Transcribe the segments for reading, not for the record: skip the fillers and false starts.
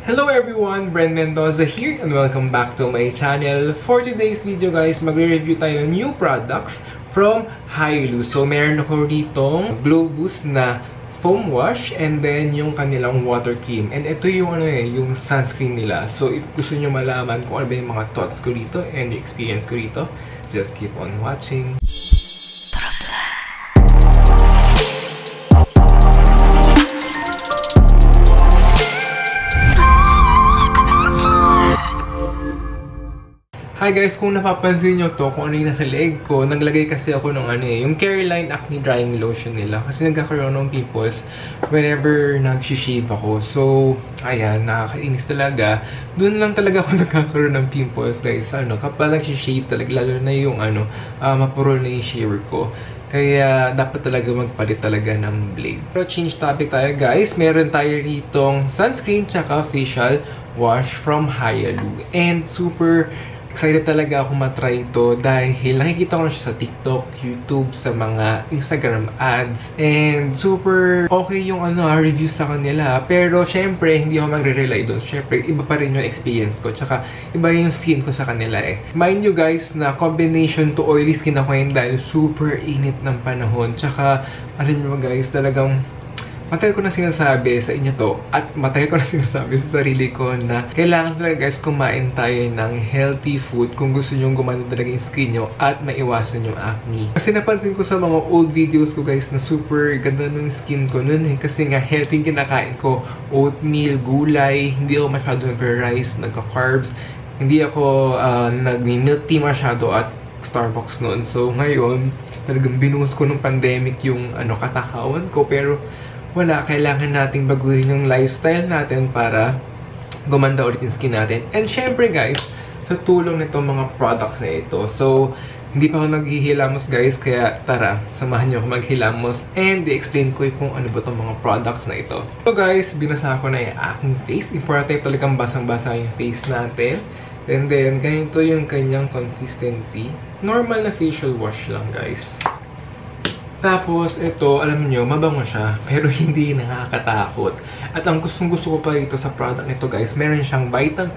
Hello everyone, Bren Mendoza here and welcome back to my channel. For today's video guys, magre-review tayo ng new products from Hylu. So meron ako ditong Glow Boost na foam wash and then yung kanilang water cream. And ito yung yung sunscreen nila. So if gusto nyo malaman kung ano ba yung mga thoughts ko dito and the experience ko dito, just keep on watching. Hi guys, kung napapansin nyo to, kung ano yung nasa leg ko, naglagay kasi ako ng yung Careline Acne Drying Lotion nila. Kasi nagkakaroon ng pimples whenever nag-shave ako. So, ayan, nakakainis talaga. Doon lang talaga ako nagkakaroon ng pimples guys. Kapag nag-shave talaga, lalo na yung mapurol na yung shaver ko. Kaya dapat talaga magpalit talaga ng blade. Pero change topic tayo guys. Meron tayo ritong sunscreen tsaka facial wash from Hylu. And super excited talaga ako matry ito dahil nakikita ko na siya sa TikTok, YouTube, sa mga Instagram ads. And super okay yung review sa kanila. Pero syempre, hindi ako magre-rely doon. Syempre, iba pa rin yung experience ko. Tsaka, iba yung skin ko sa kanila eh. Mind you guys na combination to oily skin ako yun dahil super init ng panahon. Tsaka, alam nyo guys, talagang matagal ko na sinasabi sa inyo to at matagal ko na sinasabi sa sarili ko na kailangan talaga guys kumain tayo ng healthy food kung gusto nyo gumanda talaga yung skin nyo at maiwasan yung acne. Kasi napansin ko sa mga old videos ko guys na super ganda ng skin ko nun kasi nga healthy kinakain ko. Oatmeal, gulay, hindi ako masyado nag-rice, nagka-carbs, hindi ako nag-milk tea masyado at Starbucks noon. So ngayon, talagang binuhos ko ng pandemic yung katakawan ko pero wala, kailangan nating baguhin yung lifestyle natin para gumanda ulit yung skin natin. And syempre guys, sa tulong nitong mga products na ito. So, hindi pa ako naghihilamos guys, kaya tara, samahan nyo ako maghilamos and i-explain ko kung ano ba itong mga products na ito. So guys, binasa ko na yung aking face. Importante talagang basang-basa yung face natin. And then, ganito yung kanyang consistency. Normal na facial wash lang guys. Tapos, ito, alam niyo, mabango siya, pero hindi nakakatakot. At ang gustong-gusto ko pa ito sa product nito, guys, meron siyang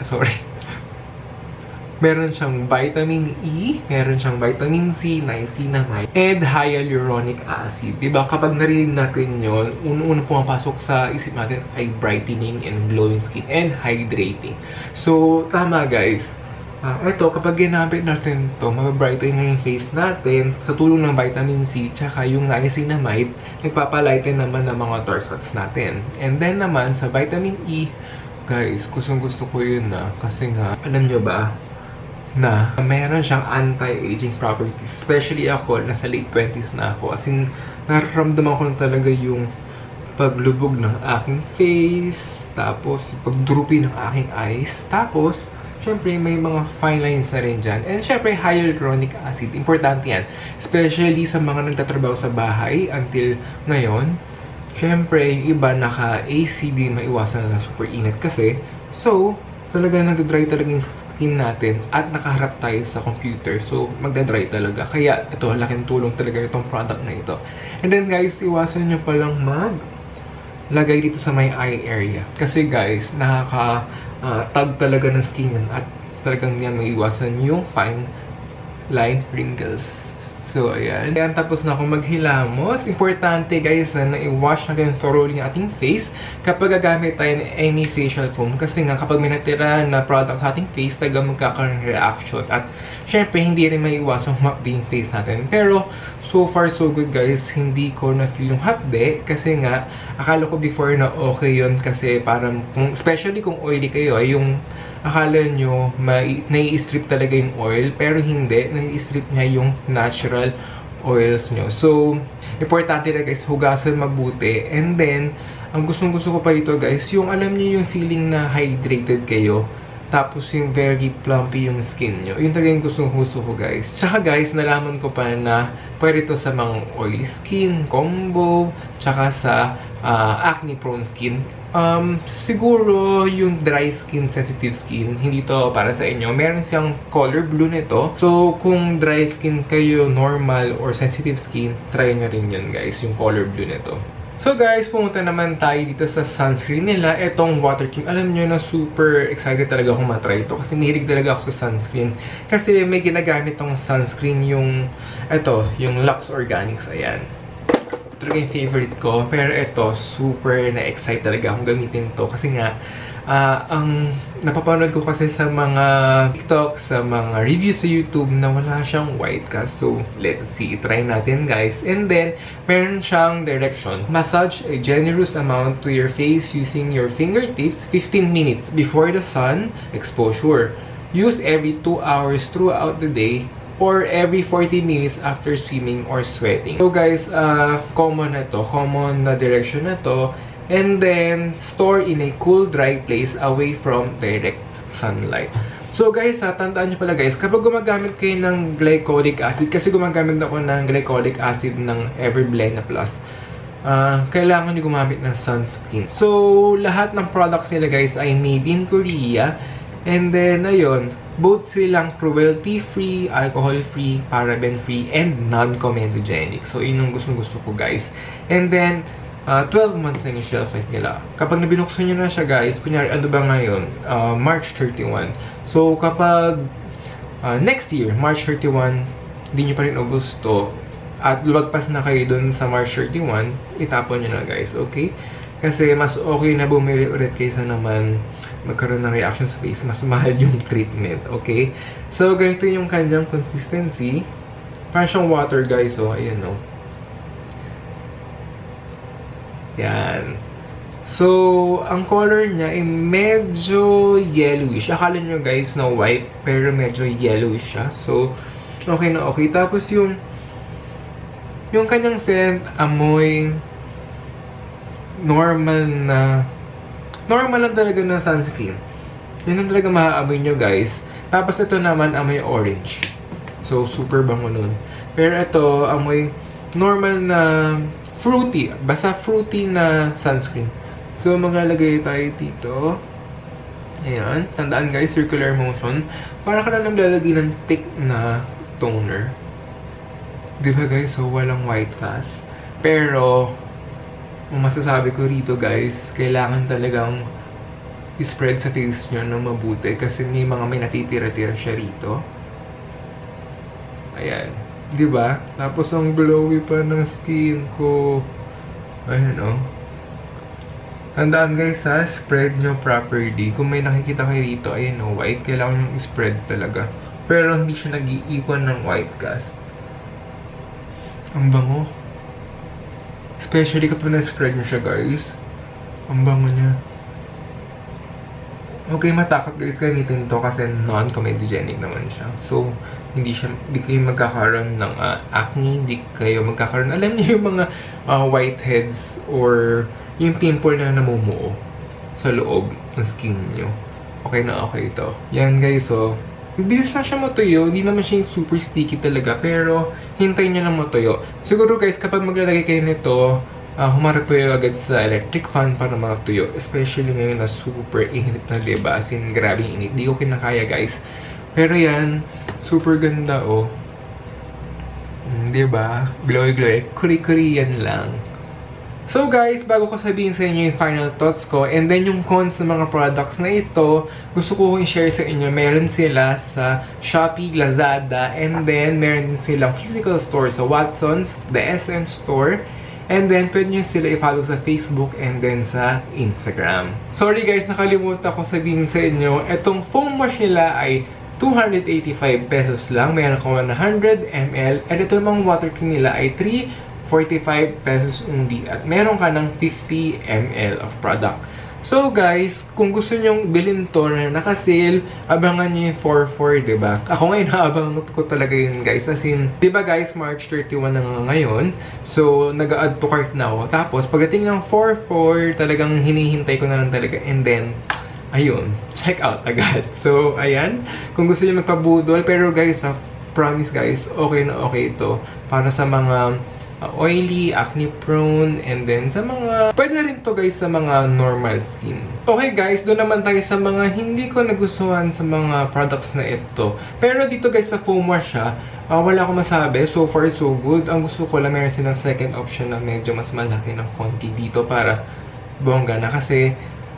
meron siyang vitamin E, meron siyang vitamin C, niacinamide, and hyaluronic acid. Diba? Kapag narinig natin yun, unang pumapasok sa isip natin ay brightening and glowing skin and hydrating. So, tama guys. Ito, kapag ginamit natin ito, mababrighten yung face natin sa tulong ng vitamin C tsaka yung niacinamide, nagpapalighten naman ng mga dark spots natin. And then naman, sa vitamin E, guys, gustong-gusto ko yun kasi nga, alam nyo ba, na meron siyang anti-aging properties. Especially ako, nasa late 20s na ako. As in, nararamdaman ko na talaga yung paglubog ng aking face, tapos pagdroopy ng aking eyes, tapos syempre, may mga fine lines na rin dyan. And syempre, hyaluronic acid. Importante yan. Especially sa mga nagtatrabaho sa bahay until ngayon. Syempre, yung iba naka-AC din maiwasan na super init kasi. So, talaga nagdadry talaga yung skin natin at nakaharap tayo sa computer. So, magdadry talaga. Kaya, ito, laking tulong talaga itong product na ito. And then guys, iwasan nyo palang lagay dito sa may eye area. Kasi guys, tag talaga ng skin yan at talagang niyan maiwasan yung fine line wrinkles. So, ayan. Ayan, tapos na akong maghilamos. Importante guys na i-wash natin thoroughly yung ating face kapag gagamit tayo ng any facial foam. Kasi nga kapag may natira na product sa ating face, talagang magkakaroon ng reaction. At syempre, hindi rin maiwasan humapdi yung face natin. Pero, so far so good guys. Hindi ko na-feel yung hapde. Kasi nga, akala ko before na okay yun. Kasi parang, especially kung oily kayo, yung akala nyo nai-strip talaga yung oil, pero hindi, nai-strip niya yung natural oils nyo. So, importante na guys, hugasan mabuti. And then, ang gustong-gusto ko pa dito guys, yung alam niyo yung feeling na hydrated kayo, tapos yung very plumpy yung skin nyo. Yun talaga yung gustong-gusto ko guys. Tsaka guys, nalaman ko pa na pwede ito sa mga oily skin, combo, tsaka sa acne prone skin. Siguro yung dry skin, sensitive skin, hindi to para sa inyo. Meron siyang color blue nito. So, kung dry skin kayo, normal or sensitive skin, try nyo rin yun guys, yung color blue nito. So guys, pumunta naman tayo dito sa sunscreen nila. Etong water cream. Alam nyo na super excited talaga akong matry ito. Kasi mahilig talaga ako sa sunscreen. Kasi may ginagamit tong sunscreen yung yung Lux Organics. Ayan. Ito talaga yung favorite ko. Pero ito, super na-excite talaga akong gamitin to. Kasi nga, ang napapanood ko kasi sa mga TikTok, sa mga reviews sa YouTube na wala siyang white cast. So, let's see. Try natin, guys. And then, meron siyang direction. Massage a generous amount to your face using your fingertips 15 minutes before the sun exposure. Use every 2 hours throughout the day or every 40 minutes after swimming or sweating. So, guys, common na to. Common na direction na to. And then, store in a cool, dry place away from direct sunlight. So guys, tandaan nyo pala guys, kapag gumagamit kayo ng glycolic acid, kasi gumagamit ako ng glycolic acid ng Everblend Plus, kailangan nyo gumamit ng sunscreen. So, lahat ng products nila guys ay made in Korea. And then, ayun, both silang cruelty-free, alcohol-free, paraben-free, and non-comedogenic. So, yun yung gustong-gusto ko guys. And then, 12 months na yung shelf life nila. Kapag nabinuksan nyo na siya guys, kunyari ano ba ngayon? March 31. So kapag next year, March 31, hindi nyo pa rin gusto at lumagpas na kayo dun sa March 31, itapon nyo na guys, okay? Kasi mas okay na bumili ulit kaysa naman magkaroon ng reaction sa face. Mas mahal yung treatment, okay? So ganito yung kanyang consistency. Parang siyang water guys, oh, ayan oh. Yan. So, ang color niya ay medyo yellowish. Akala nyo guys na white, pero medyo yellowish siya. So, okay na okay. Tapos yung kanyang scent, amoy normal lang talaga na sunscreen. Yun lang talaga maaamoy nyo guys. Tapos ito naman, amoy orange. So, super bango nun. Pero ito, amoy normal na fruity. Basta fruity na sunscreen. So, maglalagay tayo dito. Ayan. Tandaan guys, circular motion. Para ka na naglalagay ng thick na toner. Diba guys? So, walang white cast. Pero, ang masasabi ko rito guys, kailangan talagang i-spread sa face nyo na mabuti. Kasi may natitira-tira siya rito. Ayan. Diba? Tapos ang glowy pa ng skin ko. Ayan o. Tandaan guys ha, spread nyo properly. Kung may nakikita kayo dito, ayan o, white. Kailangan nyo i-spread talaga. Pero hindi siya nag-iikon ng white cast. Ang bango. Especially kapag na-spread nyo siya guys. Ang bango niya. Okay, matakot guys gamitin to kasi non-comedogenic naman siya. So, hindi kayo magkakaroon ng acne, hindi kayo magkakaroon, alam niyo yung mga whiteheads or yung pimple na namumuo sa loob ng skin niyo. Okay na okay ito. Yan guys, so, bilis na siya matuyo, hindi naman siya yung super sticky talaga, pero hintayin niya lang matuyo. Siguro guys, kapag maglalagay kayo nito, humarap kayo agad sa electric fan para matuyo. Especially ngayon na super init na, diba? As in, grabe init. Di ko kinakaya guys. Pero yan, super ganda oh. Diba? Glowy-glowy. Kuri-Korean lang. So guys, bago ko sabihin sa inyo yung final thoughts ko, and then yung cons ng mga products na ito, gusto ko i-share sa inyo, meron sila sa Shopee, Lazada, and then meron din silang physical store sa Watsons, the SM Store, and then pwede nyo sila i-follow sa Facebook and then sa Instagram. Sorry guys, nakalimutan ko sabihin sa inyo, itong foam wash nila ay 285 pesos lang. Meron ko 100 ml. And ito namang water cream nila ay 345 pesos only. At meron ka ng 50 ml of product. So guys, kung gusto nyong bilhin to na naka-sale, abangan nyo yung 4-4, diba? Ako ngayon, naabangan ko talaga yun guys. As in, diba guys, March 31 na nga ngayon. So, nag-add to cart na ako. Tapos, pagdating ng 4-4, talagang hinihintay ko na lang talaga. And then, ayun, check out agad. So, ayan. Kung gusto nyo magpabudol, pero guys, promise guys, okay na okay ito. Para sa mga oily, acne prone, and then sa mga, pwede rin to guys sa mga normal skin. Okay guys, doon naman tayo sa mga hindi ko nagustuhan sa mga products na ito. Pero dito guys sa foam wash wala akong masabi. So far so good. Ang gusto ko lang meron silang second option na medyo mas malaki ng konti dito para bongga na. Kasi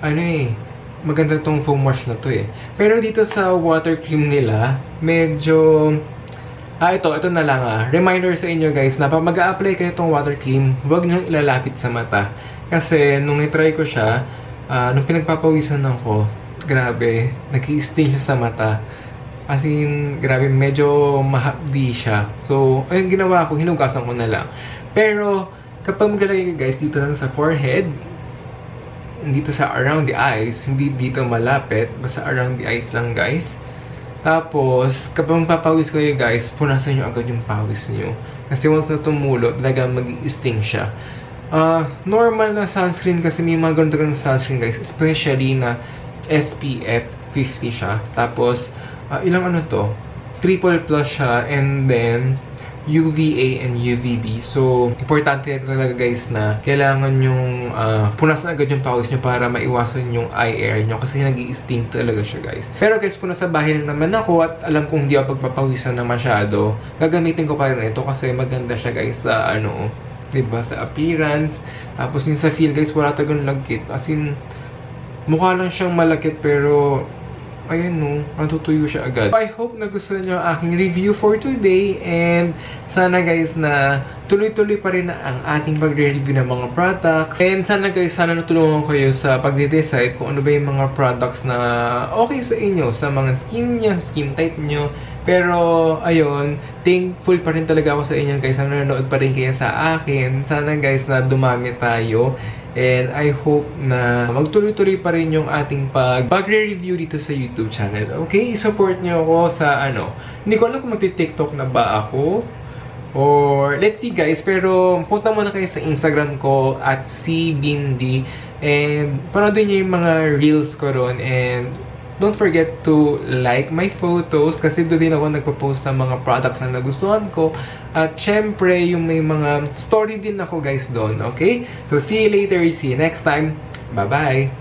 maganda tong foam wash na to Pero dito sa water cream nila, medyo ito na lang reminder sa inyo guys na pag mag-a-apply kayo itong water cream, huwag nyo ilalapit sa mata. Kasi nung i-try ko siya, nung pinagpapawisan ako, grabe, nag-i-sting siya sa mata. As in, grabe, medyo mahapdi siya. So, ayun ginawa ko, hinugasan ko na lang. Pero, kapag maglalagay ka guys, dito lang sa forehead, dito sa around the eyes, hindi dito malapit, basta around the eyes lang guys. Tapos, kapag magpapawis kayo guys, punasan nyo agad yung pawis nyo. Kasi once na tumulo, talaga mag-i-sting siya. Normal na sunscreen kasi may mga ganun sunscreen guys. Especially na SPF 50 siya. Tapos, ilang triple plus siya. And then, UVA and UVB. So, importante talaga guys na kailangan yung punasan agad yung pawis nyo para maiwasan yung eye air nyo kasi nag-i-sting talaga siya guys. Pero guys, kung nasa bahay na naman ako at alam kong hindi ako pagpapawisan na masyado, gagamitin ko pa rin ito kasi maganda siya guys sa diba, sa appearance. Tapos yung sa feel guys, wala talagang lagkit. As in, mukha lang siyang malakit pero ayan natutuyo siya agad. I hope na gusto niyo ang aking review for today and sana guys na tuloy-tuloy pa rin na ang ating pagre-review ng mga products. And sana guys, sana natulungan kayo sa pagde-decide kung ano ba yung mga products na okay sa inyo, sa mga skin niyo, skin type niyo. Pero, ayun, thankful pa rin talaga ako sa inyo guys. Sana nanonood pa rin kayo sa akin. Sana guys na dumami tayo. And I hope na magtuloy-tuloy pa rin yung ating pagre-review dito sa YouTube channel. Okay? Support nyo ako sa hindi ko alam kung magti-TikTok na ba ako. Or, let's see guys. Pero, punta muna kayo sa Instagram ko at @cbindi. And, panoodin nyo yung mga reels ko ron. And, don't forget to like my photos kasi doon din ako nagpo-post ng mga products na nagustuhan ko. At syempre, yung may mga story din ako guys doon, okay? So, see you later. See you next time. Bye-bye!